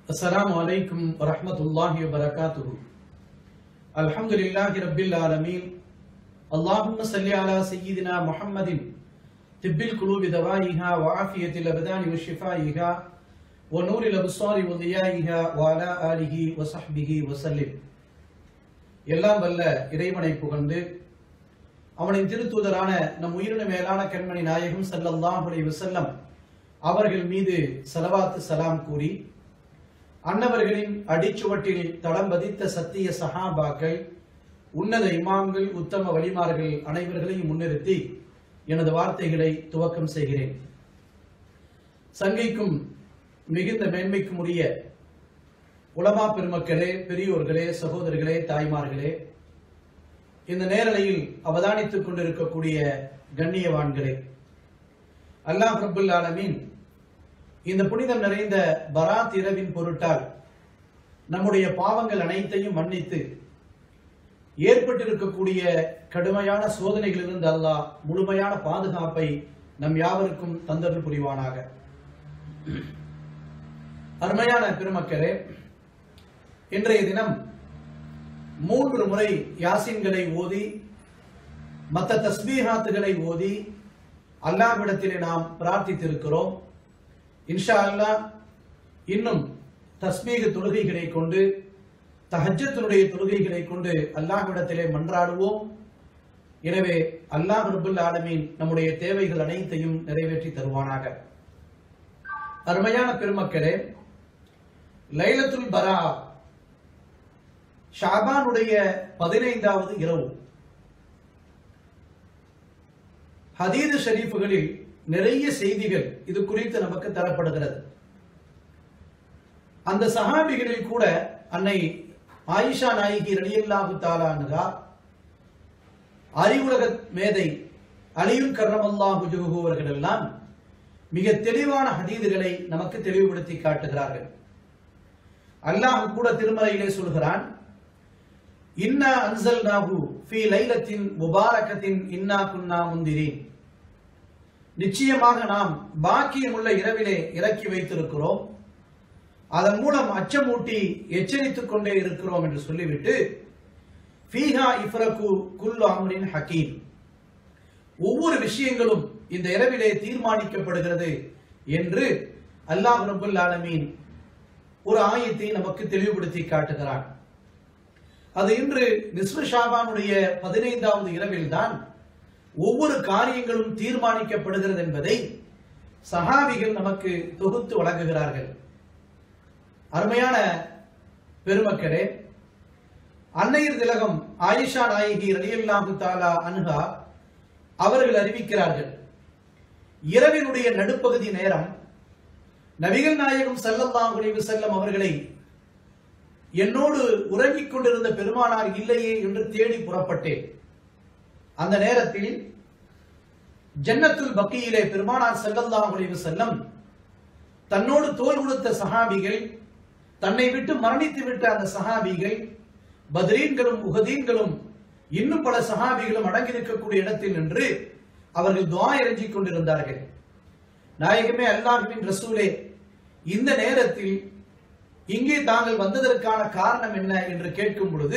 Assalamu alaikum wa rahmatullahi wa barakatuhu. Alhamdulillahi rabbil alameen. Allahumma salli ala sayyidina Muhammadin tibbil qulubi dawaiha wa afiyatil abdani wa shifaiha wa nuril absari wa diyaiha wa ala alihi wa sahbihi wa sallim. எல்லாம் வல்ல இறைவனை புகழ்ந்து அவனின் திருத்தூதரான நம் உயிரின மேலான கண்மணி நாயகம் ஸல்லல்லாஹு அலைஹி வஸல்லம் அவர்கள் மீது ஸலவாத் சலாம் கூறி அன்னவர்களின் அடிச்சுவட்டில் தடம் பதித்த சத்திய சஹாபாக்கள், உன்னத இமாம்கள், உத்தம வலிமார்கள் அனைவர்களையும் முன்னிறுத்தி எனது வார்த்தைகளை துவக்கம் செய்கிறேன். சங்கைக்கும் மிகுந்த மேன்மைக்கும் உரிய உலமா பெருமக்களே, பெரியோர்களே, சகோதரர்களே, தாய்மார்களே, இந்த நேரலையில் அவதானித்துக் கொண்டிருக்கக்கூடிய கண்ணியவான்களே, அல்லாஹ் ரப்புல் ஆலமீன் இந்த புனிதம் நிறைந்த பராத் இரவின் பொருட்டால் நம்முடைய பாவங்கள் அனைத்தையும் மன்னித்து ஏற்பட்டிருக்கக்கூடிய கடுமையான சோதனைகளிலிருந்து அல்லாஹ் முழுமையான பாதுகாப்பை நம் யாவருக்கும் தந்தருள் புரிவானாக. அருமையான பெருமக்களே, இன்றைய தினம் 3 முறை யாசீன்களை ஓதி மற்ற தஸ்பீஹாத்துகளை ஓதி அல்லாஹ்விடத்திலே நாம் பிரார்த்தித்திருக்கிறோம். இன்ஷா அல்லாஹ் இன்னும் தஸ்பீஹ் தொழுகைகளை கொண்டு, தஹஜ்ஜத்துடைய தொழுகைகளை கொண்டு அல்லாஹ்விடத்திலே மன்றாடுவோம். எனவே அல்லாஹ் ரப்புல் ஆலமீன் நம்முடைய தேவைகள் அனைத்தையும் நிறைவேற்றி தருவானாக. அருமையான பெருமக்களே, லைலத்துல் பரா ஷாபானுடைய 15வது இரவு. ஹதீஸ் ஷரீஃப்களில் நிறைய செய்திகள் இது குறித்து நமக்கு தரப்படுகிறது. அந்த சஹாபிகளில் கூட அன்னை ஆயிஷா நாயகி ரலியல்லாஹு தஆலா அன்ஹா, அறிவுலக மேதை அலியுல் கர்ரமல்லாஹு வஜ்ஹுஹு அவர்கள் எல்லாம் மிக தெளிவான ஹதீதுகளை நமக்கு தெளிவுபடுத்தி காட்டுகிறார்கள். அல்லாஹ் கூட திருமறையிலே சொல்கிறான், இன்னா அன்ஸல்நாஹு ஃபீ லைலத்தின் முபாரகத்தின் இன்னா குன்னா முந்திரீன். நிச்சயமாக நாம் பாக்கியமுள்ள இரவிலே இறக்கி வைத்திருக்கிறோம், அதன் மூலம் அச்சமூட்டி எச்சரித்துக் கொண்டே இருக்கிறோம் என்று சொல்லிவிட்டு, ஃபீஹா இஃப்ரகு குல்லு அம்ரின் ஹகீம், ஒவ்வொரு விஷயங்களும் இந்த இரவிலே தீர்மானிக்கப்படுகிறது என்று அல்லாஹ் ரப்புல் ஆலமீன் ஒரு ஆயத்தை நமக்கு தெளிவுபடுத்தி காட்டுகிறான். அது இன்று நிஸ்ஃபு ஷாபானுடைய 15வது இரவில் தான் ஒவ்வொரு காரியங்களும் தீர்மானிக்கப்படுகிறது என்பதை சஹாபிகள் நமக்கு தொகுத்து வழங்குகிறார்கள். அருமையான பெருமக்களே, அன்னையர் திலகம் ஆயிஷா நாயகி ரலியல்லாஹு தஆலா அன்ஹா அவர்கள் அறிவிக்கிறார்கள், இரவினுடைய நடுப்பகுதி நேரம் நபிகள் நாயகம் ஸல்லல்லாஹு அலைஹி வஸல்லம் அவர்களை என்னோடு உறங்கிக் கொண்டிருந்த பெருமானார் இல்லையே என்று தேடி புறப்பட்டேன். அந்த நேரத்தில் ஜன்னத்துல் பக்கியிலே பெருமானார் ஸல்லல்லாஹு அலைஹி வஸல்லம் தன்னோடு தோள் கொடுத்த சஹாபிகள், தன்னை விட்டு மரணித்து விட்ட அந்த சஹாபிகள், பத்ரீன்களும் உஹதீன்களும் இன்னும் பல சஹாபிகளும் அடங்கியிருக்கக்கூடிய இடத்தில் நின்று அவர்கள் துஆ இறைஞ்சிக் கொண்டிருந்தார்கள். நாயகமே, அல்லாஹ்வின் ரசூலே, இந்த நேரத்தில் இங்கே தாங்கள் வந்ததற்கான காரணம் என்ன என்று கேட்கும் பொழுது,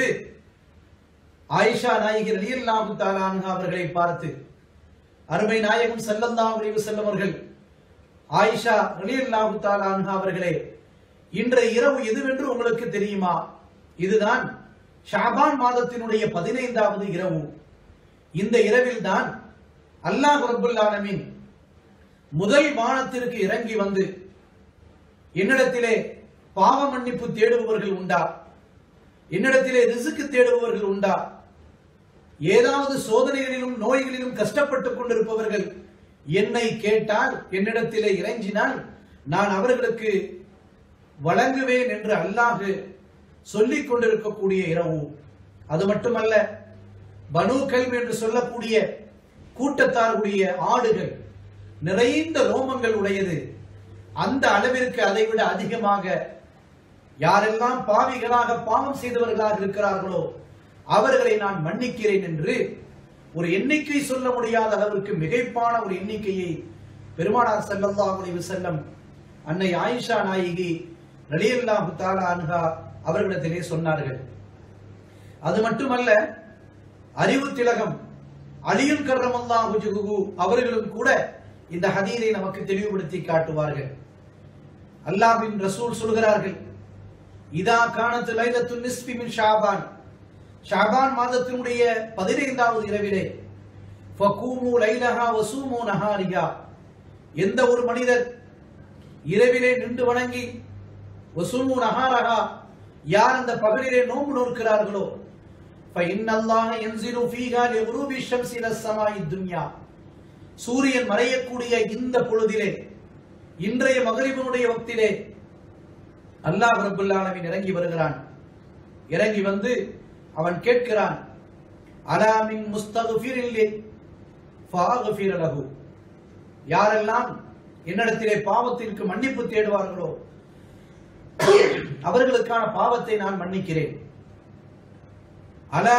ஆயிஷா நாயகி ரலியல்லாஹு தஆலா அன்ஹா அவர்களை பார்த்து அருமை நாயகம் ஸல்லல்லாஹு அலைஹி வஸல்லம் அவர்கள், ஆயிஷா ரலியல்லாஹு தஆலா அன்ஹா அவர்களே, இன்றைய இரவு எதுவென்று உங்களுக்கு தெரியுமா? இதுதான் ஷாபான் மாதத்தினுடைய 15வது இரவு. இந்த இரவில் தான் அல்லாஹ் ரப்புல் ஆலமீன் முதல் வானத்திற்கு இறங்கி வந்து, என்னிடத்திலே பாவ மன்னிப்பு தேடுபவர்கள் உண்டா, என்னிடத்திலே ரிஸ்க் தேடுபவர்கள் உண்டா, ஏதாவது சோதனைகளிலும் நோய்களிலும் கஷ்டப்பட்டுக் கொண்டிருப்பவர்கள் என்னை கேட்டால், என்னிடத்திலே இறைஞ்சினால் நான் அவர்களுக்கு வழங்குவேன் என்று அல்லாஹ் சொல்லிக் கொண்டிருக்கக்கூடிய இரவு. அது மட்டுமல்ல, பனு கல்ப் என்று சொல்லக்கூடிய கூட்டத்தாருடைய ஆடுகள் நிறைந்த ரோமங்கள் உடையது. அந்த அளவிற்கு அதைவிட அதிகமாக யாரெல்லாம் பாவிகளாக பாவம் செய்தவர்களாக இருக்கிறார்களோ அவர்களை நான் மன்னிக்கிறேன் என்று ஒரு எண்ணிக்கை சொல்ல முடியாத அளவிற்கு மிகைப்பான ஒரு எண்ணிக்கையை பெருமானார் ஸல்லல்லாஹு அலைஹி வஸல்லம் அன்னை ஆயிஷா நாயகி ரலியல்லாஹு தஆலா அன்ஹா அவர்களிடத்திலே சொன்னார்கள். அது மட்டுமல்ல, அறிவு திலகம் அலியுல் கர்ரமல்லாஹு வஜ்ஹுஹு அவர்களும் கூட இந்த ஹதீஸை நமக்கு தெளிவுபடுத்தி காட்டுவார்கள். அல்லாஹ்வின் ரசூல் சொல்கிறார்கள், இதா கானத் லைலத்துன் நிஸ்ஃபி மின் ஷாபான், ஷாபான் மாதத்தினுடைய 15வது இரவிலே ஃபகூமு லைலஹா வஸூமு நஹாரிஹா, எந்த ஒரு மனிதர் இரவிலே நின்று வணங்கி வஸூமு நஹாரஹா, யார் அந்த பகலிலே நோன்பு நோக்கிறார்களோ ஃபஇன்னல்லாஹ யன்ஸிலு ஃபீஹா லிகுரூபி ஷம்ஸி இலஸ் ஸமாஇ துன்யா, சூரியன் மறையக்கூடிய இந்த பொழுதிலே, இன்றைய மக்ரிபினுடைய வக்திலே அல்லாஹ் ரப்பல் ஆலமீன் இறங்கி வருகிறான். இறங்கி வந்து அவன் கேட்கிறான், அலா மின் முஸ்தக்ஃபிரில் ஃபஅக்ஃபிர் லஹு, யாரெல்லாம் என்னிடத்திலே பாவத்திற்கு மன்னிப்பு தேடுவார்களோ அவர்களுக்கான பாவத்தை நான் மன்னிக்கிறேன். அலா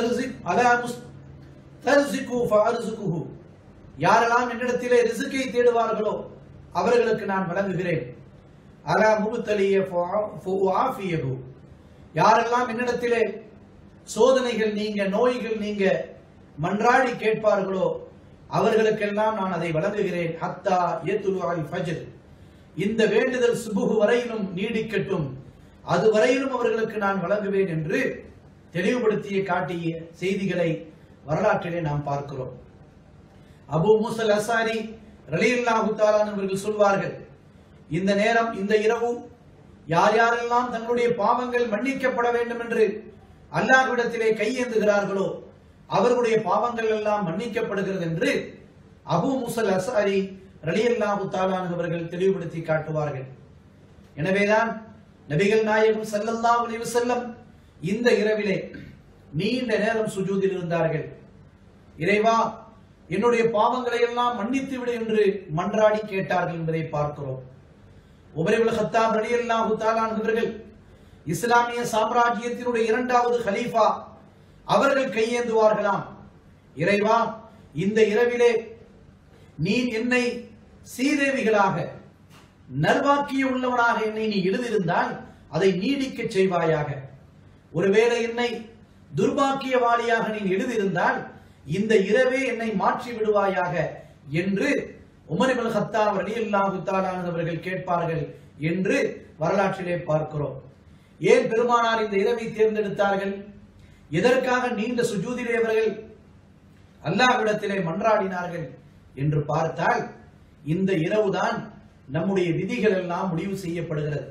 முஸ்தர்ஸிகு ஃபஅர்ஸுகுஹு, யாரெல்லாம் என்னிடத்திலே ரிஸ்கை தேடுவார்களோ அவர்களுக்கு நான் வழங்குகிறேன். அலா முப்தலிய ஃபஆஃபியஹு, யாரெல்லாம் என்னிடத்திலே சோதனைகள் நீங்க, நோய்கள் நீங்க மன்றாடி கேட்பார்களோ அவர்களுக்கெல்லாம் நான் அதை வழங்குகிறேன். ஹத்தா யத்லுஅல் ஃபஜ்ர், இந்த வேண்டுதல் சுபுஹ் வரையிலும் நீடிக்கட்டும், அது வரையிலும் அவர்களுக்கு நான் வழங்குவேன் என்று தெளிவுபடுத்திய காட்டிய செய்திகளை வரலாற்றிலே நாம் பார்க்கிறோம். அபூ மூஸல் அஸ்ஸாரி ரலியல்லாஹு தஆலா அவர்கள் சொல்வார்கள், இந்த நேரம், இந்த இரவு யார் யாரெல்லாம் தங்களுடைய பாவங்கள் மன்னிக்கப்பட வேண்டும் என்று அல்லாஹ்விடத்திலே கையேந்துகிறார்களோ அவர்களுடைய பாவங்கள் எல்லாம் மன்னிக்கப்படுகிறது என்று அபூ மூஸல் அஸ்ஸாரி ரலியல்லாஹு தஆலா அவர்கள் தெளிவுபடுத்தி காட்டுவார்கள். எனவேதான் நபிகள் நாயகம் ஸல்லல்லாஹு அலைஹி வஸல்லம் இந்த இரவிலே நீண்ட நேரம் சுஜூதில் இருந்தார்கள். இறைவா, என்னுடைய பாவங்களை எல்லாம் மன்னித்து விடு என்று மன்றாடி கேட்டார்கள் என்பதை பார்க்கிறோம். உமர் இப்னு கத்தாப் ரலியல்லாஹு தஆலா அவர்கள் இஸ்லாமிய சாம்ராஜ்யத்தினுடைய 2வது கலீஃபா, அவர்கள் கையேந்துவார்களாம், இறைவா, இந்த இரவிலே நீ என்னை சீதேவிகளாக, நல்வாக்கிய உள்ளவனாக என்னை நீ எழுதியிருந்தால் அதை நீடிக்க செய்வாயாக. ஒருவேளை என்னை துர்பாக்கியவாளியாக நீ எழுதியிருந்தால் இந்த இரவே என்னை மாற்றி விடுவாயாக என்று உமர் இப்னு கத்தாப் ரலியல்லாஹு தஆலா அவர்கள் கேட்பார்கள் என்று வரலாற்றிலே பார்க்கிறோம். ஏன் பெருமானார் இந்த இரவை தேர்ந்தெடுத்தார்கள்? எதற்காக நீண்ட சுஜூதிலே அவர்கள் அல்லாஹ்விடத்திலே மன்றாடினார்கள் என்று பார்த்தால், இந்த இரவுதான் நம்முடைய விதிகள் எல்லாம் முடிவு செய்யப்படுகிறது.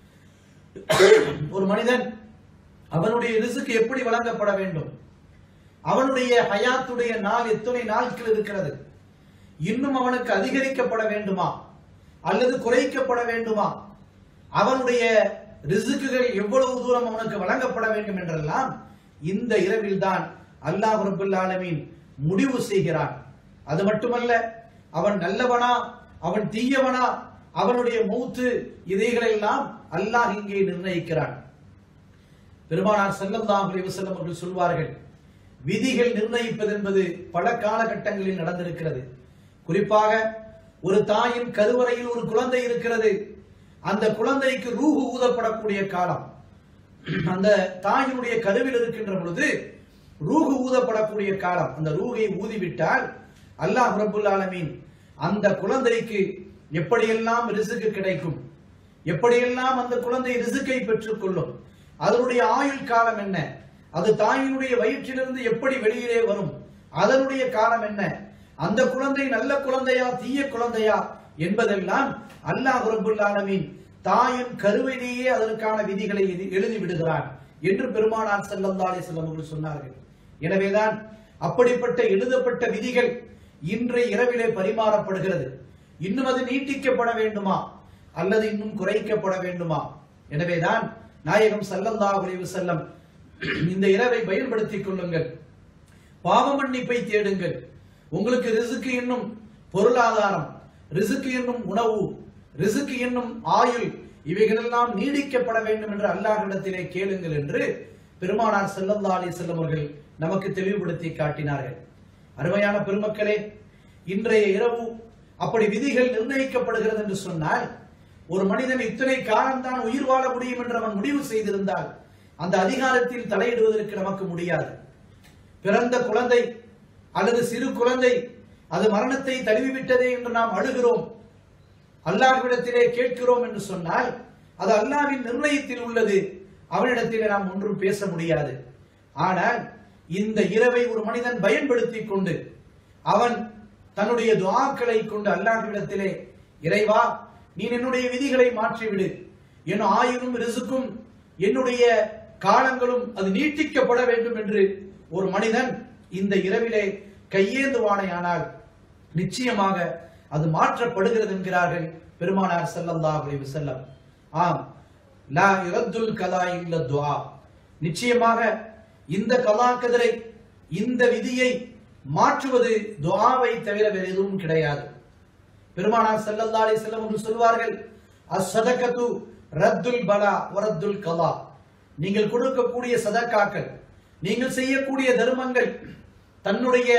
ஒரு மனிதன் அவனுடைய ரிஸ்க் எப்படி வழங்கப்பட வேண்டும், அவனுடைய ஹயாத்துடைய நாள் எத்தனை நாட்கள் இருக்கிறது, இன்னும் அவனுக்கு அதிகரிக்கப்பட வேண்டுமா அல்லது குறைக்கப்பட வேண்டுமா, அவனுடைய ரிஸ்குகள் எவ்வளவு தூரம் அவனுக்கு வழங்கப்பட வேண்டும் என்றெல்லாம் இந்த இரவில் தான் அல்லாஹ் ரப்பல் ஆலமீன் முடிவு செய்கிறான். அது மட்டுமல்ல, அவன் நல்லவனா அவன் தீயவனா, அவனுடைய மௌத்து, இதைகளெல்லாம் அல்லாஹ் இங்கே நிர்ணயிக்கிறான். பெருமானார் ஸல்லல்லாஹு அலைஹி வஸல்லம் அவர்கள் சொல்வார்கள், விதிகள் நிர்ணயிப்பது என்பது பல காலகட்டங்களில் நடந்திருக்கிறது. குறிப்பாக ஒரு தாயின் கருவறையில் ஒரு குழந்தை இருக்கிறது, அந்த குழந்தைக்கு ரூஹு ஊதப்படக்கூடிய காலம். அந்த தாயினுடைய கருவில் இருக்கின்ற பொழுது ரூஹு ஊதப்படக்கூடிய காலம். அந்த ரூஹை ஊதிவிட்டால் அல்லாஹ் ரப்பல் ஆலமீன் அந்த குழந்தைக்கு எப்படியெல்லாம் ரிஸ்க் கிடைக்கும், எப்படியெல்லாம் அந்த குழந்தை ரிஸ்கை பெற்றுக் கொள்ளும், அதனுடைய ஆயுள் காலம் என்ன, அது தாயினுடைய வயிற்றிலிருந்து எப்படி வெளியிலே வரும், அதனுடைய காலம் என்ன, அந்த குழந்தை நல்ல குழந்தையா தீய குழந்தையா என்பதெல்லாம் அல்லாஹ் ரப்பல் ஆலமீன் தாயின் கருவிலேயே அதற்கான விதிகளை எழுதி விடுகிறான் என்று பெருமானார் ஸல்லல்லாஹு அலைஹி வஸல்லம் அவர்கள் சொன்னார்கள். எனவேதான் அப்படிப்பட்ட எழுதப்பட்ட விதிகள் இன்றைய இரவிலே பரிமாறப்படுகிறது. இன்னும் அது நீட்டிக்கப்பட வேண்டுமா அல்லது இன்னும் குறைக்கப்பட வேண்டுமா? எனவேதான் நாயகம் ஸல்லல்லாஹு அலைஹி வஸல்லம் இந்த இரவை பயன்படுத்திக் கொள்ளுங்கள், பாவ மன்னிப்பை தேடுங்கள், உங்களுக்கு ரிஸ்க் என்னும் பொருளாதாரம், ரிஸ்க் என்னும் உணவு, ரிஸ்க் என்னும் ஆயுள், இவைகளெல்லாம் நீடிக்கப்பட வேண்டும் என்று அல்லாஹ்விடத்திலே கேளுங்கள் என்று பெருமானார் ஸல்லல்லாஹு அலைஹி வஸல்லம் அவர்கள் நமக்கு தெளிவுபடுத்தி காட்டினார்கள். அருமையான பெருமக்களே, இன்றைய இரவு அப்படி விதிகள் நிர்ணயிக்கப்படுகிறது என்று சொன்னால் ஒரு மனிதன் இத்தனை காலம்தான் உயிர் வாழ முடியும் என்று அவன் முடிவு செய்திருந்தால் அந்த அதிகாரத்தில் தலையிடுவதற்கு நமக்கு முடியாது. பிறந்த குழந்தை அல்லது சிறு குழந்தை அது மரணத்தை தழுவிவிட்டதே என்று நாம் அழுகிறோம், அல்லாஹ்விடத்திலே கேட்கிறோம் என்று சொன்னால் அது அல்லாஹ்வின் நிர்ணயத்தில் உள்ளது. அவனிடத்திலே நாம் ஒன்றும் பேச முடியாது. ஆனால் இந்த இரவை ஒரு மனிதன் பயன்படுத்திக் கொண்டு அவன் தன்னுடைய துஆக்களை கொண்டு அல்லாஹ்விடத்திலே, இறைவா நீ என்னுடைய விதிகளை மாற்றிவிடு, என் ஆயுளும் ரிசுக்கும் என்னுடைய காலங்களும் அது நீட்டிக்கப்பட வேண்டும் என்று ஒரு மனிதன் இந்த இரவிலே கையேந்துவானையானால் நிச்சயமாக அது மாற்றப்படுகிறது என்கிறார்கள் பெருமானார் ஸல்லல்லாஹு அலைஹி வஸல்லம். ஆம், லா யுரத்துல் கலா இல்ல துஆ. நிச்சயமாக இந்த கலா கதரை, இந்த விதியை மாற்றுவது துஆவை தவிர வேறு எதுவும் கிடையாது. பெருமானார் ஸல்லல்லாஹு அலைஹி வஸல்லம் என்று சொல்வார்கள், அஸ்ஸதகத்து ரத்துல் பலா வரத்துல் கலா. நீங்கள் கொடுக்கக்கூடிய சதக்காக்கள், நீங்கள் செய்யக்கூடிய தர்மங்கள் தன்னுடைய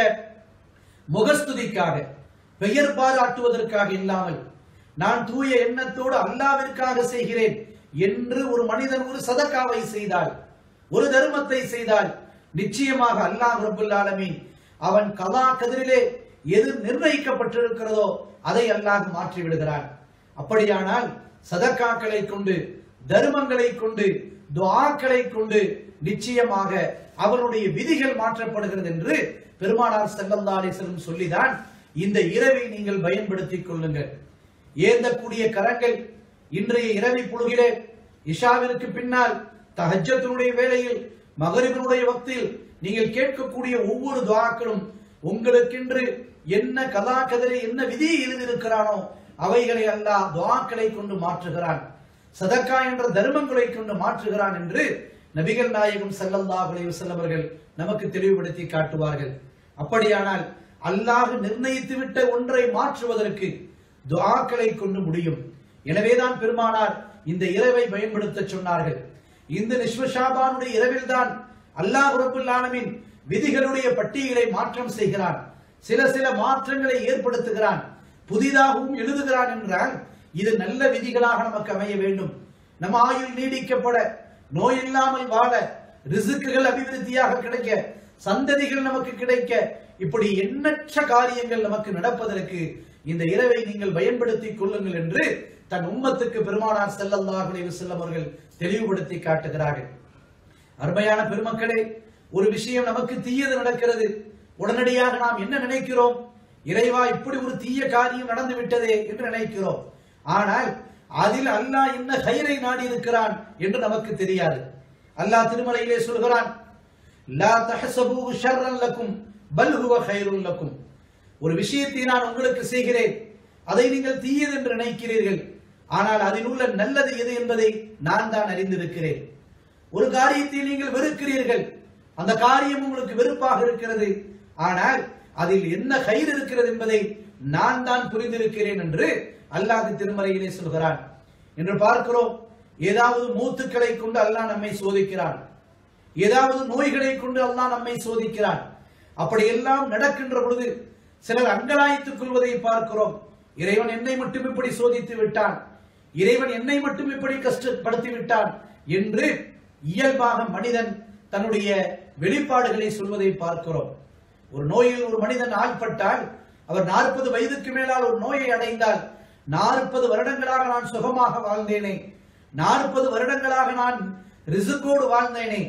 முகஸ்துதிக்காக, பெயர் பாராட்டுவதற்காக இல்லாமல் நான் தூய எண்ணத்தோடு அல்லாஹ்விற்காக செய்கிறேன் என்று ஒரு மனிதன் ஒரு சதக்காவை செய்தால், ஒரு தர்மத்தை செய்தால் நிச்சயமாக அல்லாஹ் ரப்பல் ஆலமீன் அவன் கலா கதிரிலே எது நிர்ணயிக்கப்பட்டிருக்கிறதோ அதை அல்லாஹ் மாற்றி விடுகிறான். அப்படியானால் சதக்காக்களை கொண்டு, தர்மங்களை கொண்டு, துஆக்களை கொண்டு நிச்சயமாக அவனுடைய விதிகள் மாற்றப்படுகிறது என்று பெருமானார் ஸல்லல்லாஹு அலைஹி வஸல்லம் சொல்லிதான் இந்த இரவை நீங்கள் பயன்படுத்திக் கொள்ளுங்கள். ஏந்தக்கூடிய கரங்கள் இன்றைய இரவி பொழுதிலே இஷாவிற்கு பின்னால் தஹஜ்ஜுடைய வேளையில் மகரிபினுடைய வக்தில் நீங்கள் கேட்கக்கூடிய ஒவ்வொரு துஆக்களும் உங்களுக்கென்று என்ன கலா கதரை, என்ன விதியை எழுதியிருக்கிறானோ அவைகளை அல்லாஹ் துஆக்களை கொண்டு மாற்றுகிறான், சதக்கா என்ற தர்மங்களை கொண்டு மாற்றுகிறான் என்று நபிகள் நாயகம் ஸல்லல்லாஹு அலைஹி வஸல்லம் அவர்கள் நமக்கு தெளிவுபடுத்தி காட்டுவார்கள். அப்படியானால் அல்லாஹ் நிர்ணயித்து விட்ட ஒன்றை மாற்றுவதற்கு துஆக்களை கொண்டு முடியும். எனவேதான் பெருமானார் இந்த இரவை பயன்படுத்த சொன்னார்கள். இந்த நிஸ்ஃபு ஷாபானுடைய இரவில் தான் அல்லாஹ் ரப்பல் ஆலமீன் விதிகளுடைய பட்டியலை மாற்றம் செய்கிறான், சில மாற்றங்களை ஏற்படுத்துகிறான், புதிதாகவும் எழுதுகிறான் என்றால் இது நல்ல விதிகளாக நமக்கு அமைய வேண்டும். நம் ஆயுள் நீடிக்கப்பட, நோய் இல்லாமல் வாழ, ரிசுக்குகள் அபிவிருத்தியாக கிடைக்க, சந்ததிகள் நமக்கு கிடைக்க, இப்படி எண்ணற்ற காரியங்கள் நமக்கு நடப்பதற்கு இந்த இரவை நீங்கள் பயன்படுத்திக் கொள்ளுங்கள் என்று தன் உம்மத்துக்கு பெருமானார் ஸல்லல்லாஹு அலைஹி வஸல்லம் அவர்கள் தெளிவுபடுத்தி காட்டுகிறார்கள். அருமையான பெருமக்களே, ஒரு விஷயம் நமக்கு தீயது நடக்கிறது, உடனடியாக நாம் என்ன நினைக்கிறோம்? இறைவா இப்படி ஒரு தீய காரியம் நடந்து விட்டதே என்று நினைக்கிறோம். ஆனால் அதில் அல்லாஹ் என்ன கைரை நாடி இருக்கிறான் என்று நமக்கு தெரியாது. அல்லாஹ் திருமறையிலே சொல்கிறான், லா தஹஸபு ஷர்ரன் லக்கும் பல் ஹுவ கைருன் லக்கும். ஒரு விஷயத்தை நான் உங்களுக்கு செய்கிறேன், அதை நீங்கள் தீயது என்று நினைக்கிறீர்கள், ஆனால் அதில் உள்ள நல்லது எது என்பதை நான் தான் அறிந்திருக்கிறேன். ஒரு காரியத்தை நீங்கள் வெறுக்கிறீர்கள், அந்த காரியம் உங்களுக்கு வெறுப்பாக இருக்கிறது, ஆனால் அதில் என்ன கயிறு இருக்கிறது என்பதை நான் தான் புரிந்திருக்கிறேன் என்று அல்லாஹ் திருமறையிலே சொல்கிறான். என்று பார்க்கிறோம், ஏதாவது மூத்துக்களை கொண்டு அல்லாஹ் நம்மை சோதிக்கிறான், ஏதாவது நோய்களை கொண்டு அல்லாஹ் நம்மை சோதிக்கிறான். அப்படி எல்லாம் நடக்கின்ற பொழுது சிலர் அங்கலாய்த்துக் கொள்வதை பார்க்கிறோம். இறைவன் என்னை மட்டும் இப்படி சோதித்து விட்டான், இறைவன் என்னை மட்டும் இப்படி கஷ்டப்படுத்தி விட்டான் என்று இயல்பாக மனிதன் தன்னுடைய வெளிப்பாடுகளை சொல்வதை பார்க்கிறோம். ஒரு நோயில் ஒரு மனிதன் ஆள்பட்டால், அவர் 40 வயதுக்கு மேலால் ஒரு நோயை அடைந்தால், 40 வருடங்களாக நான் சுகமாக வாழ்ந்தேனே, 40 வருடங்களாக நான் ரிசுக்கோடு வாழ்ந்தேனே,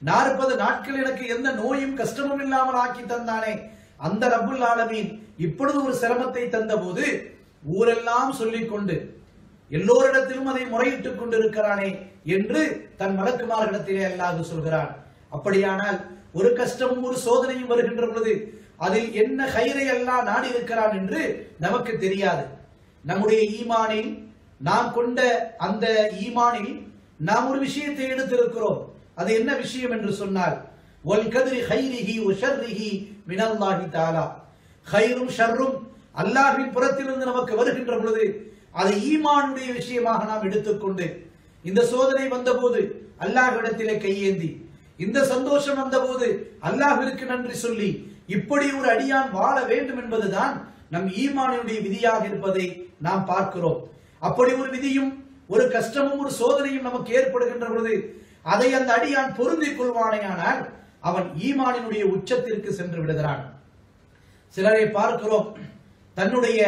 40 நாட்கள் எனக்கு எந்த நோயும் கஷ்டமும் இல்லாமல் ஆக்கி தந்தானே, அந்த ரப்புல் ஆலமீன் இப்பொழுது ஒரு சிரமத்தை தந்த போது ஊரெல்லாம் சொல்லிக் கொண்டு எல்லோரிடத்திலும் அதை முறையிட்டுக் கொண்டிருக்கிறானே என்று தன் மலக்குமார்களிடத்திலே அல்லாஹ் சொல்கிறான். அப்படியானால் ஒரு கஷ்டமும் ஒரு சோதனையும் வருகின்ற பொழுது அதில் என்ன கைரை அல்லாஹ் நாடி இருக்கிறான் என்று நமக்கு தெரியாது. நம்முடைய ஈமானில் நாம் கொண்ட அந்த ஈமானில் நாம் ஒரு விஷயத்தை எடுத்திருக்கிறோம். அது என்ன விஷயம் என்று சொன்னால், வல் கத்ரி கைரிஹி வ ஷர்ரிஹி மினல்லாஹி தஆலா. கைரும் ஷர்ரும் அல்லாஹ்வின் புறத்திலிருந்து நமக்கு வருகின்ற பொழுது அதை ஈமானுடைய விஷயமாக நாம் எடுத்துக்கொண்டு, இந்த சோதனை வந்தபோது அல்லாஹ்விடத்திலே கையேந்தி, இந்த சந்தோஷம் வந்தபோது அல்லாஹ்விற்கு நன்றி சொல்லி, இப்படி ஒரு அடியான் வாழ வேண்டும் என்பதுதான் நம் ஈமானுடைய விதியாக இருப்பதை நாம் பார்க்கிறோம். அப்படி ஒரு விதியும் ஒரு கஷ்டமும் ஒரு சோதனையும் நமக்கு ஏற்படுகின்ற பொழுது அதை அந்த அடியான் பொருந்திக் கொள்வானேயானால் அவன் ஈமானினுடைய உச்சத்திற்கு சென்று விடுகிறான். சிலரை பார்க்கிறோம், தன்னுடைய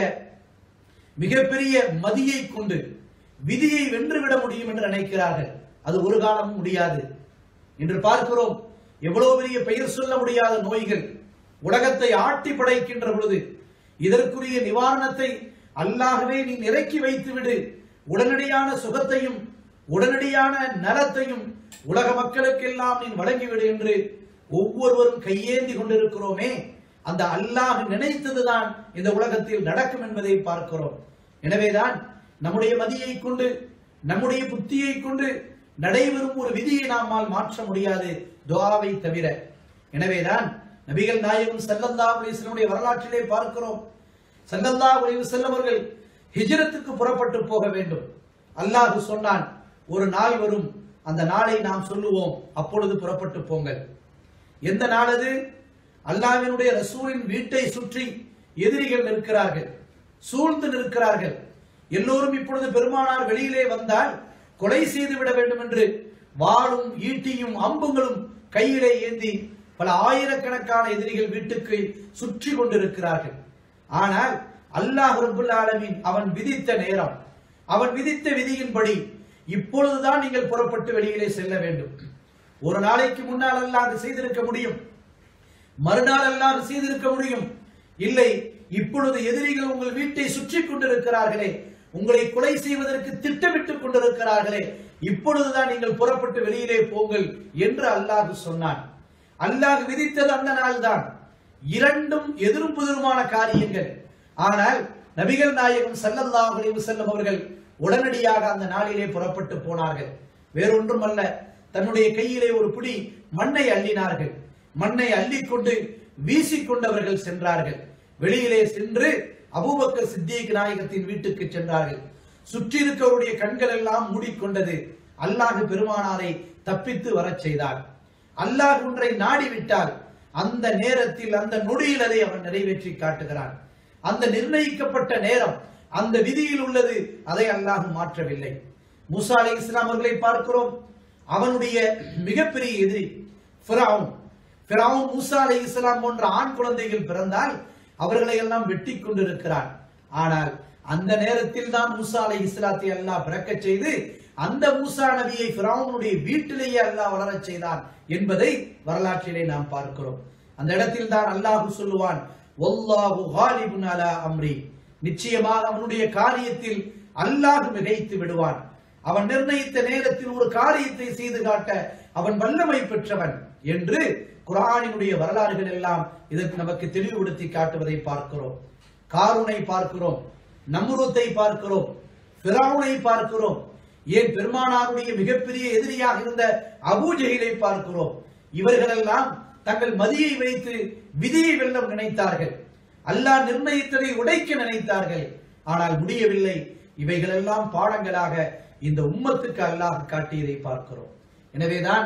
மிகப்பெரிய மதியை கொண்டு விதியை வென்றுவிட முடியும் என்று நினைக்கிறார்கள். அது ஒரு காலம் முடியாது. இன்று பார்க்கிறோம், எவ்வளவு பெரிய பெயர் சொல்ல முடியாத நோய்கள் உலகத்தை ஆட்டி படைக்கின்ற பொழுது இதற்குரிய நிவாரணத்தை அல்லாஹ்வே நீ இறக்கி வைத்து விடு, உடனடியான சுகத்தையும் உடனடியான நலத்தையும் உலக மக்களுக்கெல்லாம் நீ வழங்கிவிடு என்று ஒவ்வொருவரும் கையேந்தி கொண்டிருக்கிறோமே, அந்த அல்லாஹ் நினைத்ததுதான் இந்த உலகத்தில் நடக்கும் என்பதை பார்க்கிறோம். எனவேதான் நம்முடைய மதியை கொண்டு நம்முடைய புத்தியை கொண்டு நடைபெறும் ஒரு விதியை நம்மால் மாற்ற முடியாது, துஆவை தவிர. எனவேதான் நபிகள் நாயகம் ஸல்லல்லாஹு அலைஹி வஸல்லம் வரலாற்றிலே பார்க்கிறோம், ஸல்லல்லாஹு அலைஹி வஸல்லம் அவர்கள் ஹிஜ்ரத்துக்கு புறப்பட்டு போக வேண்டும். அல்லாஹ் சொன்னான், ஒரு நாள் வரும், அந்த நாளை நாம் சொல்லுவோம், அப்பொழுது புறப்பட்டு போங்கள். எந்த நாள் அது? அல்லாஹ்வினுடைய ரசூலின் வீட்டை சுற்றி எதிரிகள் நிற்கிறார்கள், சூழ்ந்து நிற்கிறார்கள். எல்லோரும் இப்பொழுது பெருமானார் வெளியிலே வந்தால் கொலை செய்து விட வேண்டும் என்று வாளும் ஈட்டியும் அம்புகளும் கையிலே ஏந்தி பல ஆயிரக்கணக்கான எதிரிகள் வீட்டுக்கு சுற்றி கொண்டிருக்கிறார்கள். ஆனால் அல்லாஹ் ரப்பல் ஆலமீன் அவன் விதித்த நேரம், அவன் விதித்த விதியின்படி இப்பொழுதுதான் நீங்கள் புறப்பட்டு வெளியிலே செல்ல வேண்டும். ஒரு நாளைக்கு முன்னால் அல்லாஹ் அது செய்திருக்க முடியும், மறுநாள் அல்லாஹ் செய்திருக்க முடியும். இல்லை, இப்பொழுது எதிரிகள் உங்கள் வீட்டை சுற்றி கொண்டிருக்கிறார்களே, உங்களை கொலை செய்வதற்கு திட்டமிட்டுக் கொண்டிருக்கிறார்களே, இப்பொழுதுதான் நீங்கள் புறப்பட்டு வெளியிலே போங்கள் என்று அல்லாஹ் சொன்னான். அல்லாஹ் விதித்தது அந்த நாள் தான். இரண்டும் எதிரும் புதிருமான காரியங்கள். ஆனால் நபிகள் நாயகம் ஸல்லல்லாஹு அலைஹி வஸல்லம் அவர்கள் உடனடியாக அந்த நாளிலே புறப்பட்டு போனார்கள். வேறொன்றும் அல்ல, தன்னுடைய கையிலே ஒரு பிடி மண்ணை அள்ளினார்கள். மண்ணை அள்ளிக்கொண்டு வீசிக்கொண்டவர்கள் சென்றார்கள். வெளியிலே சென்று அபூபக்கர் சித்திக் நாயகத்தின் வீட்டுக்கு சென்றார்கள். சுற்றி இருக்கவருடைய கண்கள் எல்லாம் மூடிக்கொண்டது. அல்லாஹ் பெருமானாரை தப்பித்து வரச் செய்தார். அல்லாஹ் ஒன்றை நாடிவிட்டால் அந்த நேரத்தில் அந்த நொடியில் அதை அவன் நிறைவேற்றி காட்டுகிறான். அந்த நிர்ணயிக்கப்பட்ட நேரம், அந்த விதியில் உள்ளது, அதை அல்லாஹ் மாற்றவில்லை. மூசா அலைஹிஸ்ஸலாம் அவர்களை பார்க்கிறோம், அவனுடைய மிகப்பெரிய எதிரி ஃபிரௌன். மூசா அலைஹிஸ்ஸலாம் போன்ற ஆண் குழந்தைகள் பிறந்தால் அவர்களை எல்லாம் வெட்டி கொண்டிருக்கிறான். ஆனால் அந்த நேரத்தில் தான் மூசா அலைஹிஸ்ஸலாத்தை அல்லாஹ் பிறக்கச் செய்து அந்த மூசா நபியை ஃபிரௌனுடைய வீட்டிலேயே அல்லாஹ் வளரச் செய்தான் என்பதை வரலாற்றிலே நாம் பார்க்கிறோம். அந்த இடத்தில் தான் அல்லாஹ் சொல்லுவான், வல்லாஹு காலிபுன் அலா அம்ரி, நிச்சயமாக அவனுடைய காரியத்தில் அல்லாஹ் மிகைத்து விடுவான். அவன் நிர்ணயித்த நேரத்தில் ஒரு காரியத்தை செய்து காட்ட அவன் வல்லமை பெற்றவன் என்று குர்ஆனினுடைய வரலாறுகள் எல்லாம் இதற்கு நமக்கு தெளிவுபடுத்தி காட்டுவதை பார்க்கிறோம். காரூனை பார்க்கிறோம், நம்ரூத்தை பார்க்கிறோம், ஃபிரௌனை பார்க்கிறோம், ஏன் பெருமானாருடைய மிகப்பெரிய எதிரியாக இருந்த அபூஜஹலை பார்க்கிறோம். இவர்களெல்லாம் தங்கள் மதியை வைத்து விதியை வெல்ல நினைத்தார்கள், அல்லாஹ் நிர்ணயித்ததை உடைக்க நினைத்தார்கள். ஆனால் முடியவில்லை. இவைகளெல்லாம் பாடங்களாக இந்த உம்மத்துக்கு அல்லாஹ் காட்டியதை பார்க்கிறோம். எனவேதான்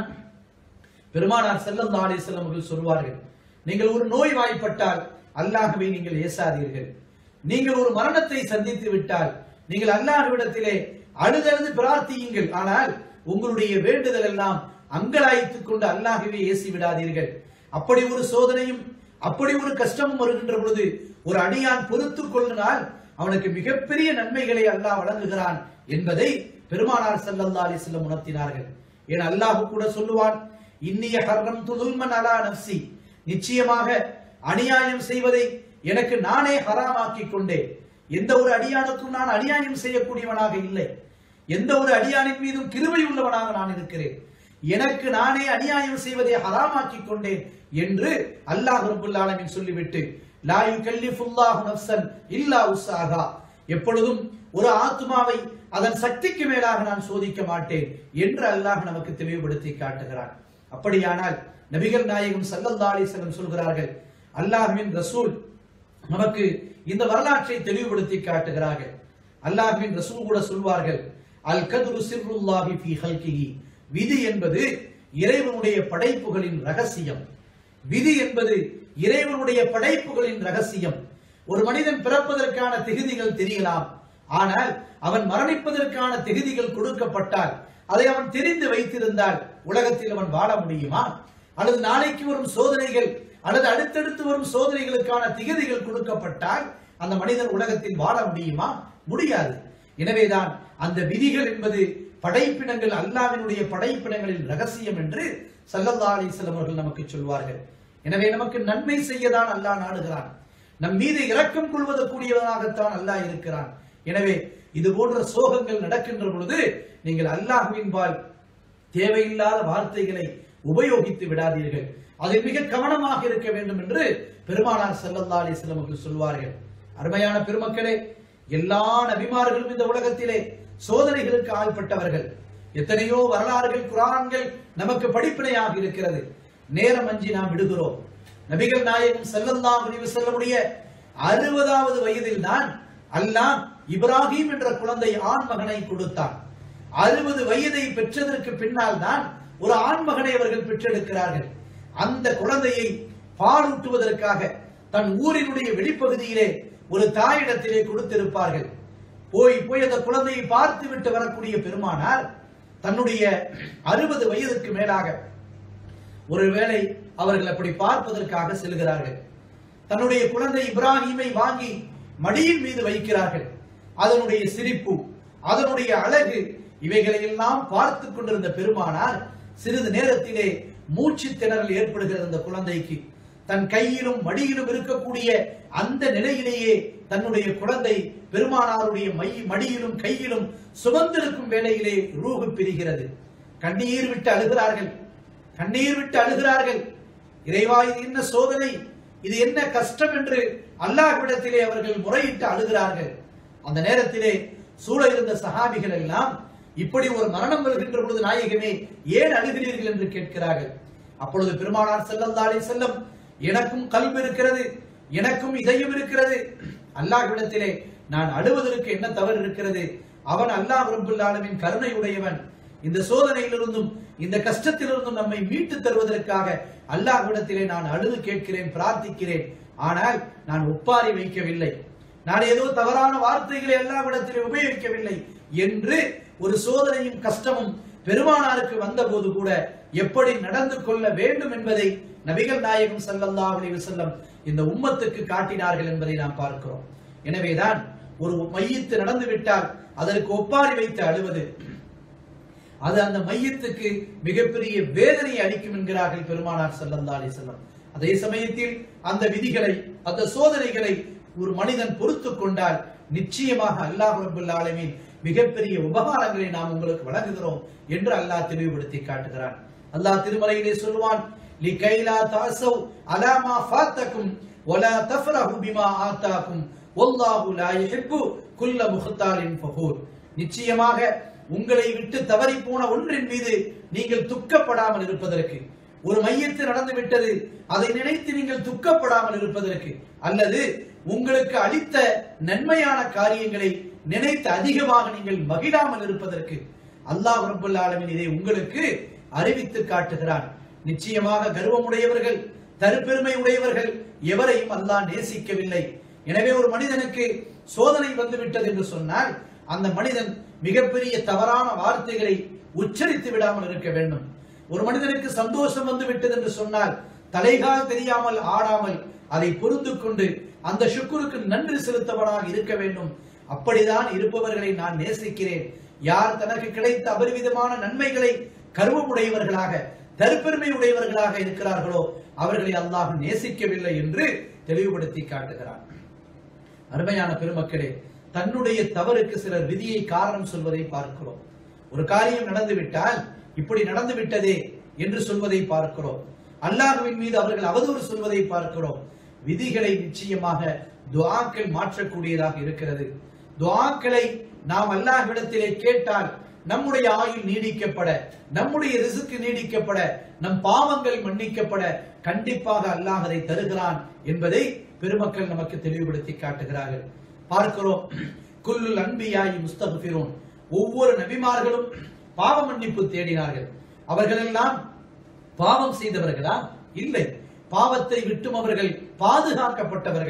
பெருமானார் ஸல்லல்லாஹு அலைஹி வஸல்லம் அவர்கள் சொல்வார்கள், நீங்கள் ஒரு நோய் வாய்ப்பட்டால் அல்லாஹ்வை நீங்கள் ஏசாதீர்கள். நீங்கள் ஒரு மரணத்தை சந்தித்து விட்டால் நீங்கள் அல்லாஹ்விடத்திலே அழுதழுது பிரார்த்தியுங்கள். ஆனால் உங்களுடைய வேண்டுதல் எல்லாம் அங்கலாய்த்துக் கொண்டு அல்லாஹ்வை ஏசி விடாதீர்கள். அப்படி ஒரு சோதனையும் அப்படி ஒரு கஷ்டமும் வருகின்ற பொழுது ஒரு அடியான் பொறுத்துக் கொள்ளினால் அவனுக்கு மிகப்பெரிய நன்மைகளை அல்லாஹ் வழங்குகிறான் என்பதை பெருமானார் ஸல்லல்லாஹு அலைஹி வஸல்லம் உணர்த்தினார்கள். ஏன் அல்லாஹ் கூட சொல்லுவான், இன்னிய ஹர்ரம்து ஸுல்மன் அலா நஃப்ஸி, நிச்சயமாக அநியாயம் செய்வதை எனக்கு நானே ஹராமாக்கி கொண்டேன். எந்த ஒரு அடியானுக்கும் நான் அநியாயம் செய்யக்கூடியவனாக இல்லை, எந்த ஒரு அடியானின் மீதும் கிருபை உள்ளவனாக நான் இருக்கிறேன். எனக்கு நானே அநியாயம் செய்வதை ஹராமாக்கி கொண்டேன் என்று அல்லாஹ் ரப்பல் ஆலமீன் சொல்லிவிட்டு, லா யுகல்லிஃபுல்லாஹு நஃப்ஸன் இல்லா உஸ்ஸாஹா, எப்பொழுதும் ஒரு ஆத்மாவை அதன் சக்திக்கு மேலாக நான் சோதிக்க மாட்டேன் என்று அல்லாஹ் நமக்கு தெளிவுபடுத்தி காட்டுகிறான். அப்படியானால் நபிகள் நாயகம் ஸல்லல்லாஹு அலைஹி வஸல்லம் சொல்கிறார்கள், அல்லாஹ்வின் ரசூல் நமக்கு இந்த வரலாற்றை தெளிவுபடுத்தி காட்டுகிறார்கள். அல்லாஹ்வின் ரசூல் கூட சொல்வார்கள், அல் கத்ரு சிர்ருல்லாஹி ஃபீ ஹல்கிஹி, விதி என்பது இறைவனுடைய படைப்புகளின் ரகசியம். விதி என்பது இறைவனுடைய படைப்புகளின் ரகசியம். ஒரு மனிதன் பிறப்பதற்கான திகதிகள் தெரியலாம், ஆனால் அவன் மரணிப்பதற்கான தகுதிகள் கொடுக்கப்பட்டால், அதை அவன் தெரிந்து வைத்திருந்தால் உலகத்தில் அவன் வாழ முடியுமா? அல்லது நாளைக்கு வரும் சோதனைகள் அல்லது அடுத்தடுத்து வரும் சோதனைகளுக்கான திகதிகள் கொடுக்கப்பட்டால் அந்த மனிதன் உலகத்தில் வாழ முடியுமா? முடியாது. எனவேதான் அந்த விதிகள் என்பது படைப்பினங்கள், அல்லாஹ்வினுடைய படைப்பினங்களில் ரகசியம் என்று ஸல்லல்லாஹு அலைஹி வஸல்லம் அவர்கள் நமக்கு சொல்வார்கள். எனவே நமக்கு நன்மை செய்யதான் அல்லாஹ் நாடுகிறான், நம் மீது இரக்கம் கொள்வதற்குரியவனாகத்தான் அல்லாஹ் இருக்கிறான். எனவே இது போன்ற சோகங்கள் நடக்கின்ற பொழுது நீங்கள் அல்லாஹ்வின்பால் தேவையில்லாத வார்த்தைகளை உபயோகித்து விடாதீர்கள். அதில் மிக கவனமாக இருக்க வேண்டும் என்று பெருமானார் ஸல்லல்லாஹு அலைஹி வஸல்லம் அவர்கள் சொல்வார்கள். அருமையான பெருமக்களே, எல்லா நபிமார்களும் இந்த உலகத்திலே சோதனைகளுக்கு ஆள்பட்டவர்கள். எத்தனையோ வரலாறுகள், குர்ஆன்கள் நமக்கு படிப்பினையாக இருக்கிறது. நேரம் அஞ்சி நாம் விடுகிறோம். நபிகள் நாயகம் ஸல்லல்லாஹு அலைஹி வஸல்லமுடைய 60வது வயதில் தான் அல்லாஹ் இப்ராஹிம் என்ற குழந்தை ஆண் மகனை கொடுத்தான். 60 வயதை பெற்றதற்கு பின்னால் தான் ஒரு ஆண் மகனை அவர்கள் பெற்றெடுக்கிறார்கள். அந்த குழந்தையை பாலூட்டுவதற்காக தன் ஊரினுடைய வெளிப்பகுதியிலே ஒரு தாயிடத்திலே கொடுத்திருப்பார்கள். போய் அந்த குழந்தையை பார்த்து விட்டு வரக்கூடிய பெருமானார் தன்னுடைய 60 வயதுக்கு மேலாக ஒருவேளை அவர்கள் அப்படி பார்ப்பதற்காக செல்கிறார்கள். தன்னுடைய குழந்தை இப்ராஹிமை வாங்கி மடியின் மீது வைக்கிறார்கள். அதனுடைய சிரிப்பு, அதனுடைய அழகு, இவைகளை எல்லாம் பார்த்து கொண்டிருந்த பெருமானார் சிறிது நேரத்திலே மூச்சு திணறல் ஏற்படுகிறது அந்த குழந்தைக்கு. தன் கையிலும் மடியிலும் இருக்கக்கூடிய அந்த நிலையிலேயே தன்னுடைய குழந்தை பெருமானாருடைய மடியிலும் கையிலும் சுமந்திருக்கும் வேளையிலே ரூஹு பிரிகிறது. கண்ணீர் விட்டு அழுகிறார்கள், கண்ணீர் விட்டு அழுகிறார்கள். இறைவா, இது என்ன சோதனை, இது என்ன கஷ்டம் என்று அல்லாஹ்விடத்திலே அவர்கள் முறையிட்டு அழுகிறார்கள். அந்த நேரத்திலே சூழ இருந்த சஹாபிகள் எல்லாம் இப்படி ஒரு மரணம் வருகின்ற பொழுது நாயகமே ஏன் அழுகிறீர்கள் என்று கேட்கிறார்கள். அப்பொழுது பெருமானார் ஸல்லல்லாஹு அலைஹி வஸல்லம், எனக்கும் கல்பு இருக்கிறது, எனக்கும் இதயம் இருக்கிறது. அல்லாஹ்விடத்திலே நான் அழுவதற்கு என்ன தவறு இருக்கிறது? அவன் அல்லாஹ் ரப்பல் ஆலமீன் கருணை உடையவன். இந்த சோதனையிலிருந்தும் இந்த கஷ்டத்திலிருந்தும் நம்மை மீட்டு தருவதற்காக அல்லாஹ்விடத்திலே நான் அழுது கேட்கிறேன், பிரார்த்திக்கிறேன். ஆனால் நான் ஒப்பாரி வைக்கவில்லை, நான் ஏதோ தவறான வார்த்தைகளை அல்லாஹ்விடத்திலே உபயோகிக்கவில்லை என்று ஒரு சோதனையும் கஷ்டமும் பெருமானாருக்கு வந்த போது கூட எப்படி நடந்து கொள்ள வேண்டும் என்பதை நபிகள் நாயகம் ஸல்லல்லாஹு அலைஹி வஸல்லம் இந்த உம்மத்துக்கு காட்டினார்கள் என்பதை நாம் பார்க்கிறோம். எனவேதான் ஒரு மையத்து நடந்து விட்டால் அதற்கு ஒப்பாரி வைத்து அழுவது, அது அந்த மையத்துக்கு மிகப்பெரிய வேதனை அளிக்கும் என்கிறார்கள் பெருமானார் ஸல்லல்லாஹு அலைஹி வஸல்லம். அதே சமயத்தில் அந்த விதிகளை, அந்த சோதனைகளை ஒரு மனிதன் பொறுத்துக் கொண்டால் நிச்சயமாக அல்லாஹ் ரப்பல் ஆலமீன் மிகப்பெரிய உபகாரங்களை நாம் உங்களுக்கு வழங்குகிறோம் என்று அல்லாஹ் தெளிவுபடுத்தி காட்டுகிறான். அல்லாஹ் திருமறையிலே சொல்வான், லிகைலா தஸவ் அலா மா ஃபாத்தகும் வலா தஃரஹு பிமா ஆதாகும் வல்லாஹு லா யுஹிப்பு குல்ல முக்தாலின் ஃபகூர். நிச்சயமாக உங்களை விட்டு தவறி போன ஒன்றின் மீது நீங்கள் துக்கப்படாமல் இருப்பதற்கு, ஒரு மையத்து நடந்து விட்டது அதை நினைத்து நீங்கள் துக்கப்படாமல் இருப்பதற்கு, அல்லது உங்களுக்கு அளித்த நன்மையான காரியங்களை நினைத்து அதிகமாக நீங்கள் மகிழாமல் இருப்பதற்கு அல்லாஹ் ரப்பல் ஆலமீன் இதை உங்களுக்கு அறிவித்து காட்டுகிறான். நிச்சயமாக கர்வமுடையவர்கள், தற்பெருமை உடையவர்கள் எவரையும் அல்லாஹ் நேசிக்கவில்லை. எனவே ஒரு மனிதனுக்கு சோதனை வந்துவிட்டது என்று சொன்னால் அந்த மனிதன் மிகப்பெரிய தவறான வார்த்தைகளை உச்சரித்து விடாமல் இருக்க வேண்டும். ஒரு மனிதனுக்கு சந்தோஷம் வந்து விட்டது என்று சொன்னால் தலைகால் தெரியாமல் ஆடாமல் அதை பொருந்து கொண்டு அந்த ஷுக்குருக்கு நன்றி செலுத்தவனாக இருக்க வேண்டும். அப்படிதான் இருப்பவர்களை நான் நேசிக்கிறேன். யார் தனக்கு கிடைத்த அபரிவிதமான நன்மைகளை கர்வமுடையவர்களாக, தற்பெருமை உடையவர்களாக இருக்கிறார்களோ அவர்களை அல்லாஹ் நேசிக்கவில்லை என்று தெளிவுபடுத்தி காட்டுகிறான். அருமையான பெருமக்களே, தன்னுடைய தவறுக்கு சிலர் விதியை காரணம் சொல்வதை பார்க்கிறோம். ஒரு காரியம் நடந்துவிட்டால் இப்படி நடந்து விட்டதே என்று சொல்வதை பார்க்கிறோம். அல்லாஹ்வின் மீது அவர்கள் அவதூறு சொல்வதை பார்க்கிறோம். விதிகளை நிச்சயமாக துஆக்கள் மாற்றக்கூடியதாக இருக்கிறது. துஆக்களை நாம் அல்லாஹ்விடத்திலே கேட்டால் நம்முடைய ஆயுள் நீடிக்கப்பட, நம்முடைய ரிஸ்க் நீடிக்கப்பட, நம் பாவங்கள் மன்னிக்கப்பட கண்டிப்பாக அல்லாஹ் அதை தருகிறான் என்பதை பெருமக்கள் நமக்கு தெளிவுபடுத்தி காட்டுகிறார்கள். பார்க்கிறோம், குல்லுல் அன்பியாயி முஸ்தக்ஃபிரூன், ஒவ்வொரு நபிமார்களும் பாவ மன்னிப்பு தேடினார்கள். அவர்கள் எல்லாம் பாவம் செய்தவர்களா? இல்லை, பாவத்தை விட்டும் அவர்கள் பாதுகாக்கப்பட்டவர்கள்.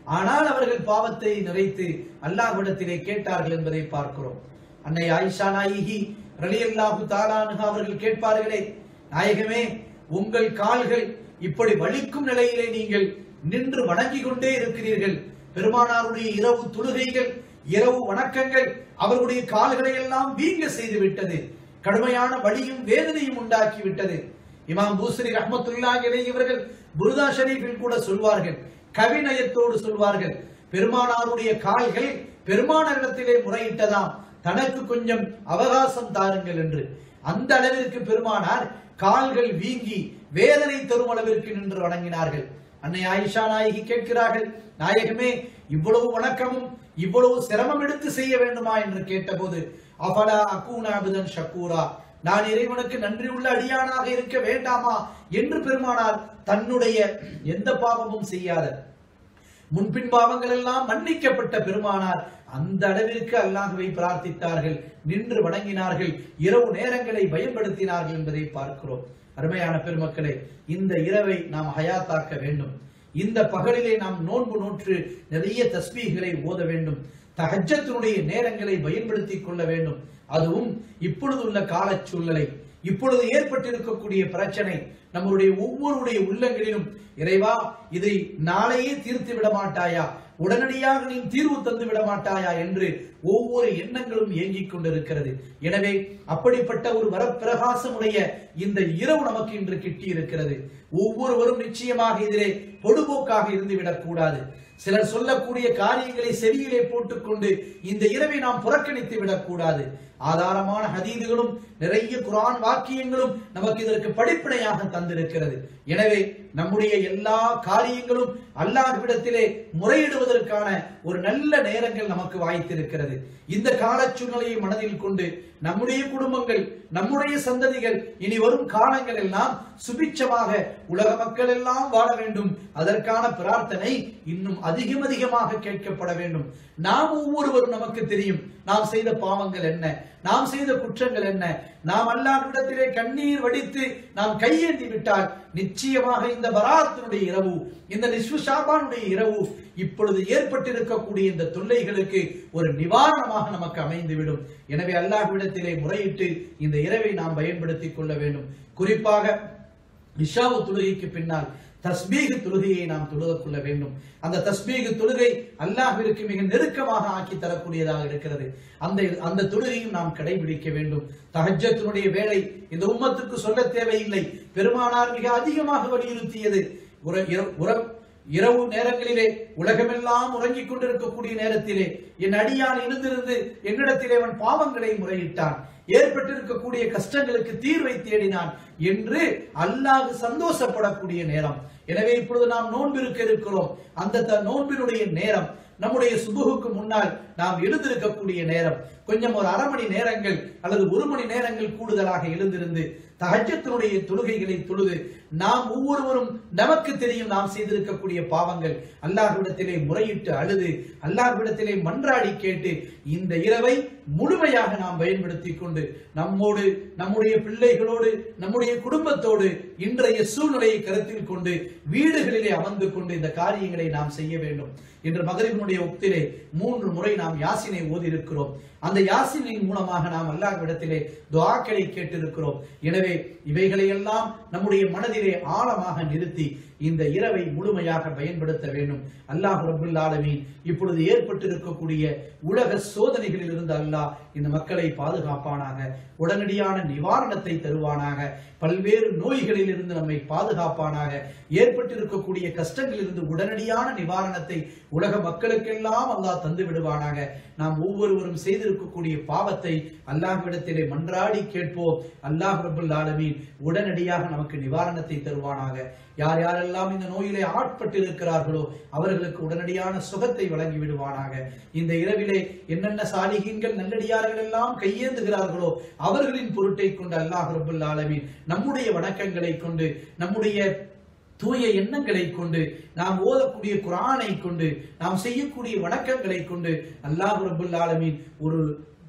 ஆனால் அவர்கள் பாவத்தை நிறைத்து அல்லாஹ்விடத்திலே கேட்டார்கள் என்பதை பார்க்கிறோம். அன்னை ஆயிஷா நாயகி ரலியல்லாஹு தஆலா அன்ஹா அவர்கள் கேட்பார்களே, நாயகமே, உங்கள் கால்கள் இப்படி வலிக்கும் நிலையிலே நீங்கள் நின்று வணங்கிக் கொண்டே இருக்கிறீர்கள். பெருமானாருடைய இரவு தொழுகைகள், இரவு வணக்கங்கள் அவர்களுடைய கால்களை எல்லாம் வீங்க செய்து விட்டது. கடுமையான வலியும் வேதனையும் உண்டாக்கி விட்டது. இமாம் பூசரி ரஹ்மத்துல்லாஹி அலைஹி அவர்கள் புர்தா ஷரீஃபில் கூட சொல்வார்கள், கவிநயத்தோடு சொல்வார்கள், பெருமானாருடைய கால்கள் பெருமானாரிடத்திலே முறையிட்டதாம், தனக்கு கொஞ்சம் அவகாசம் தாருங்கள் என்று. அந்த அளவிற்கு பெருமானார் கால்கள் வீங்கி வேதனை தரும் அளவிற்கு நின்று வணங்கினார்கள். அன்னை ஆயிஷா நாயகி கேட்கிறார்கள், நாயகமே, இவ்வளவு வணக்கமும் இவ்வளவு சிரமம் எடுத்து செய்ய வேண்டுமா என்று கேட்டபோது, அஃபலா அகூன அப்தன் ஷக்கூரா, நான் இறைவனுக்கு நன்றியுள்ள அடியானாக இருக்க வேண்டாமா என்று பெருமானார் தன்னுடைய எந்த பாவமும் செய்யாத முன்பின் பாவங்கள் எல்லாம் மன்னிக்கப்பட்ட பெருமானார் அந்த அளவிற்கு அல்லாஹ்வை பிரார்த்தித்தார்கள், நின்று வணங்கினார்கள், இரவு நேரங்களை பயன்படுத்தினார்கள் என்பதை பார்க்கிறோம். அருமையான பெருமக்களே, இந்த இரவை நாம் ஹயாத்தாக்க வேண்டும். இந்த பகலிலே நாம் நோன்பு நோற்று நிறைய தஸ்பீஹ்களை ஓத வேண்டும். தஹஜ்ஜத்துடைய நேரங்களை பயன்படுத்திக் கொள்ள வேண்டும். அதுவும் இப்பொழுது உள்ள கால சூழ்நிலை, இப்பொழுது ஏற்பட்டிருக்கக்கூடிய பிரச்சனை, நம்முடைய ஒவ்வொருடைய உள்ளங்களிலும், இறைவா, இதை நாளையே தீர்த்து விட மாட்டாயா, உடனடியாக நீ தீர்வு தந்து விட மாட்டாயா என்று ஒவ்வொரு எண்ணங்களும் ஏங்கிக் கொண்டிருக்கிறது. எனவே அப்படிப்பட்ட ஒரு வரப்பிரகாசமுடைய இந்த இரவு நமக்கு இன்று கிட்டி இருக்கிறது. ஒவ்வொருவரும் நிச்சயமாக இதிலே பொடுபோக்காக இருந்துவிடக் கூடாது. சிலர் சொல்லக்கூடிய காரியங்களை செவியிலே போட்டுக்கொண்டு இந்த இரவை நாம் புறக்கணித்து விடக் கூடாது. ஆதாரமான ஹதீதுகளும் நிறைய குர்ஆன் வாக்கியங்களும் நமக்கு இதற்கு படிப்பினையாக தந்திருக்கிறது. எனவே நம்முடைய எல்லா காரியங்களும் அல்லாஹ்விடத்திலே முறையிடுவதற்கான ஒரு நல்ல நேரங்கள் நமக்கு வாய்த்திருக்கிறது. இந்த கால சூழ்நிலையை மனதில் கொண்டு நம்முடைய குடும்பங்கள், நம்முடைய சந்ததிகள் இனி வரும் காலங்கள் எல்லாம் சுபிட்சமாக உலக மக்கள் எல்லாம் வாழ வேண்டும். அதற்கான பிரார்த்தனை இன்னும் அதிகமாக கேட்கப்பட வேண்டும். நாம் ஒவ்வொருவரும், நமக்கு தெரியும் நாம் செய்த பாவங்கள் என்ன, நாம் செய்த குற்றங்கள் என்ன. நாம் அல்லாஹ்விடத்திலே கண்ணீர் வடித்து நாம் கையேந்தி விட்டால் நிச்சயமாக இந்த பராத்தினுடைய இரவு, இந்த நிஸ்ஃபு ஷாபானுடைய இரவு, இப்பொழுது ஏற்பட்டிருக்கக்கூடிய இந்த தொல்லைகளுக்கு ஒரு நிவாரணமாக நமக்கு அமைந்துவிடும். எனவே அல்லாஹ்விடத்திலே முறையிட்டு இந்த இரவை நாம் பயன்படுத்திக் கொள்ள வேண்டும். குறிப்பாக இஷாவு தொழுகைக்கு பின்னால் தஸ்பீஹ் தொழுகையை நாம் தொழுது கொள்ள வேண்டும். அந்த தஸ்பீஹ் தொழுகை அல்லாஹ்விற்கு மிக நெருக்கமாக ஆக்கி தரக்கூடியதாக இருக்கிறது. அந்த தொழுகையும் நாம் கடைபிடிக்க வேண்டும். தஹஜ்ஜத்துடைய வேளை இந்த உம்மத்துக்கு சொல்ல தேவையில்லை. பெருமானார் மிக அதிகமாக வலியுறுத்தியது. இரவு நேரங்களிலே உலகமெல்லாம் உறங்கிக் கொண்டிருக்கக்கூடிய நேரத்திலே என் அடியான் எழுந்திருந்து என்னிடத்திலே அவன் பாவங்களை முறையிட்டான், ஏற்பட்டிருக்கக்கூடிய கஷ்டங்களுக்கு தீர்வை தேடினான் என்று அல்லாஹ் சந்தோஷப்படக்கூடிய நேரம். எனவே இப்பொழுது நாம் நோன்பு இருக்க இருக்கிறோம். அந்த நோன்பினுடைய நேரம் நம்முடைய சுபுகுக்கு முன்னால் நாம் எழுந்திருக்கக்கூடிய நேரம். கொஞ்சம் ஒரு அரை மணி நேரங்கள் அல்லது ஒரு மணி நேரங்கள் கூடுதலாக எழுந்திருந்து தஹஜ்ஜத்துடைய தொழுகைகளை தொழுது நாம் ஒவ்வொருவரும், நமக்கு தெரியும் நாம் செய்திருக்கக்கூடிய பாவங்கள், அல்லாஹ்விடத்திலே முறையிட்டு அழுது அல்லாஹ்விடத்திலே மன்றாடி கேட்டு இந்த இரவை முழுமையாக நாம் பயன்படுத்திக் கொண்டு நம்மோடு, நம்முடைய பிள்ளைகளோடு, நம்முடைய குடும்பத்தோடு இன்றைய சூழ்நிலையை கருத்தில் கொண்டு வீடுகளிலே அமர்ந்து கொண்டு இந்த காரியங்களை நாம் செய்ய வேண்டும். இன்று மகரிபினுடைய வக்திலே 3 முறை நாம் யாசினை ஓதி இருக்கிறோம். அந்த யாசினின் மூலமாக நாம் அல்லாஹ்விடத்திலே துஆக்களை கேட்டிருக்கிறோம். எனவே இவைகளை எல்லாம் நம்முடைய மனதிலே ஆழமாக நிறுத்தி இந்த இரவை முழுமையாக பயன்படுத்த வேண்டும். அல்லாஹ் ரப்பல் ஆலமீன் இப்பொழுது ஏற்பட்டிருக்கக்கூடிய உலக சோதனைகளில் இருந்து அல்லாஹ் இந்த மக்களை பாதுகாப்பானாக, உடனடியான நிவாரணத்தை தருவானாக, பல்வேறு நோய்களில் இருந்து நம்மை பாதுகாப்பானாக, ஏற்பட்டிருக்கக்கூடிய கஷ்டங்களில் இருந்து உடனடியான நிவாரணத்தை உலக மக்களுக்கெல்லாம் அல்லாஹ் தந்து விடுவானாக. நாம் ஒவ்வொருவரும் செய்திருக்கக்கூடிய பாவத்தை அல்லாஹ்விடத்திலே மன்றாடி கேட்போம். அல்லாஹ் ரப்பல் ஆலமீன் உடனடியாக நமக்கு நிவாரணத்தை தருவானாக. யார் யாரெல்லாம் இந்த நோயிலே ஆட்பட்டு இருக்கிறார்களோ அவர்களுக்கு உடனடியான சுகத்தை வழங்கி விடுவானாக. இந்த இரவிலே என்னென்ன சாலிஹீன்கள், நல்லடியார்கள் எல்லாம் கையேந்துகிறார்களோ அவர்களின் பொருட்டை கொண்டு அல்லாஹ் ரப்பல் ஆலமீன் நம்முடைய வணக்கங்களை கொண்டு, நம்முடைய தூய எண்ணங்களை கொண்டு, நாம் ஓதக்கூடிய குர்ஆனை கொண்டு, நாம் செய்யக்கூடிய வணக்கங்களை கொண்டு அல்லாஹ் ரப்பல் ஆலமீன் ஒரு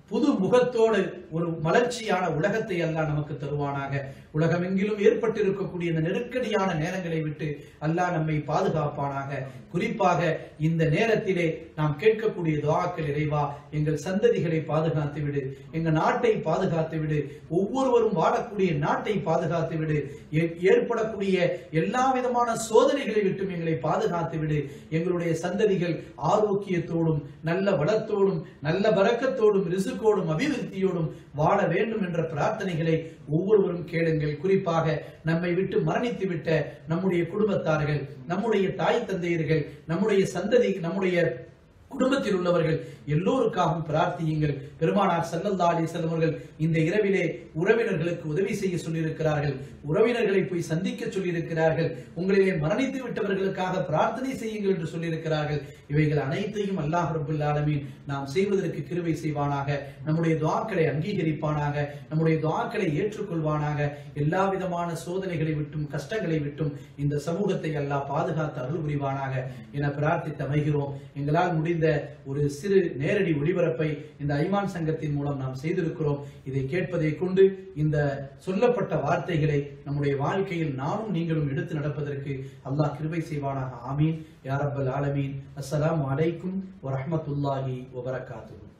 புது முகத்தோடு ஒரு மலர்ச்சியான உலகத்தை அல்லாஹ் நமக்கு தருவானாக. உலகமெங்கிலும் ஏற்பட்டிருக்கக்கூடிய இந்த நெருக்கடியான நேரங்களை விட்டு அல்லாஹ் நம்மை பாதுகாப்பானாக. குறிப்பாக இந்த நேரத்திலே நாம் கேட்கக்கூடிய துஆக்கள், இறைவா எங்கள் சந்ததிகளை பாதுகாத்து விடு, எங்கள் நாட்டை பாதுகாத்து விடு, ஒவ்வொருவரும் வாழக்கூடிய நாட்டை பாதுகாத்து விடு, ஏற்படக்கூடிய எல்லா விதமான சோதனைகளை விட்டும் எங்களை பாதுகாத்து விடு, எங்களுடைய சந்ததிகள் ஆரோக்கியத்தோடும் நல்ல வளத்தோடும் நல்ல பரக்கத்தோடும் ரிசுக்கோடும் அபிவிருத்தியோடும் வாழ வேண்டும் என்ற பிரார்த்தனைகளை ஒவ்வொருவரும் கேளுங்கள். குறிப்பாக நம்மை விட்டு மரணித்து விட்ட நம்முடைய குடும்பத்தார்கள், நம்முடைய தாய் தந்தையர்கள், நம்முடைய சந்ததி, நம்முடைய குடும்பத்தில் உள்ளவர்கள் எல்லோருக்காகவும் பிரார்த்தியுங்கள். பெருமானார் ஸல்லல்லாஹு அலைஹி வஸல்லம் அவர்கள் இந்த இரவிலே உறவினர்களுக்கு உதவி செய்ய சொல்லியிருக்கிறார்கள், உறவினர்களை போய் சந்திக்க சொல்லியிருக்கிறார்கள், உங்களிலே மரணித்து விட்டவர்களுக்காக பிரார்த்தனை செய்யுங்கள் என்று சொல்லியிருக்கிறார்கள். இவைகள் அனைத்தையும் அல்லாஹ் ரப்பல் ஆலமீன் நாம் செய்வதற்கு கிருபை செய்வானாக, நம்முடைய துஆக்களை அங்கீகரிப்பானாக, நம்முடைய துஆக்களை ஏற்றுக்கொள்வானாக. எல்லா விதமான சோதனைகளை விட்டும் கஷ்டங்களை விட்டும் இந்த சமூகத்தை அல்லாஹ் பாதுகாத்து அருள் புரிவானாக என பிரார்த்தித்து அமைகிறோம். எங்களால் முடிந்த ஒரு சிறு நேரடி ஒளிபரப்பை இந்த ஐமான் சங்கத்தின் மூலம் நாம் செய்திருக்கிறோம். இதை கேட்பதை கொண்டு இந்த சொல்லப்பட்ட வார்த்தைகளை நம்முடைய வாழ்க்கையில் நானும் நீங்களும் எடுத்து நடப்பதற்கு அல்லாஹ் கிருபை செய்வானாக. ஆமீன் யா ரப்பல் ஆலமீன். அஸ்ஸலாமு அலைக்கும் வரஹ்மத்துல்லாஹி வபரகாத்துஹு.